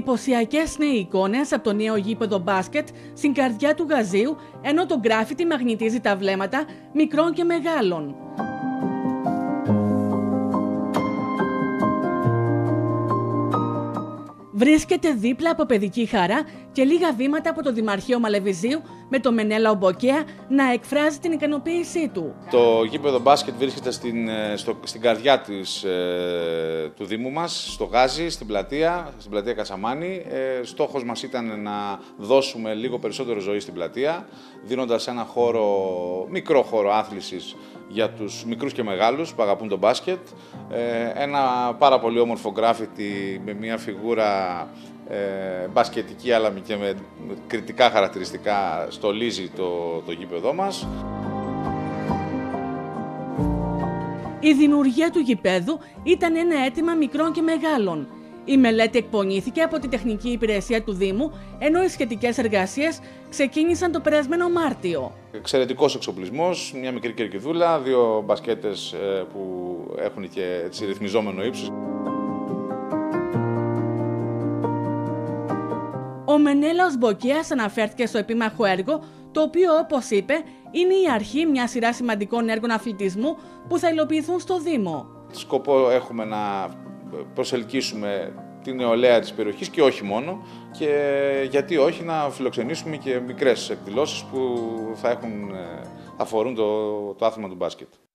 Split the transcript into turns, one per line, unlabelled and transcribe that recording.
Εντυπωσιακές είναι οι εικόνες από το νέο γήπεδο μπάσκετ στην καρδιά του Γαζίου, ενώ το γκράφιτι μαγνητίζει τα βλέμματα μικρών και μεγάλων. Βρίσκεται δίπλα από Παιδική Χαρά και λίγα βήματα από το Δημαρχείο Μαλεβιζίου, με το Μενέλαο Μποκέα να εκφράζει την ικανοποίησή του.
Το γήπεδο μπάσκετ βρίσκεται στην καρδιά του Δήμου μας, στο Γάζι, στην πλατεία Κασαμάνη. Στόχος μας ήταν να δώσουμε λίγο περισσότερο ζωή στην πλατεία, δίνοντας ένα μικρό χώρο άθλησης για τους μικρούς και μεγάλους που αγαπούν το μπάσκετ. Ένα πάρα πολύ όμορφο γκράφιτι με μια φιγούρα μπασκετική αλλά και με κριτικά χαρακτηριστικά στολίζει το γήπεδό μας.
Η δημιουργία του γηπέδου ήταν ένα αίτημα μικρών και μεγάλων. Η μελέτη εκπονήθηκε από τη Τεχνική Υπηρεσία του Δήμου, ενώ οι σχετικές εργασίες ξεκίνησαν το περασμένο Μάρτιο.
Εξαιρετικός εξοπλισμός, μια μικρή κερκιδούλα, 2 μπασκέτες που έχουν και ρυθμιζόμενο ύψος.
Ο Μενέλαος Μποκέας αναφέρθηκε στο επίμαχο έργο, το οποίο, όπως είπε, είναι η αρχή μια σειρά σημαντικών έργων αθλητισμού που θα υλοποιηθούν στο Δήμο.
Σκοπό έχουμε να προσελκύσουμε την νεολαία της περιοχής και όχι μόνο, και γιατί όχι να φιλοξενήσουμε και μικρές εκδηλώσεις που θα αφορούν το άθλημα του μπάσκετ.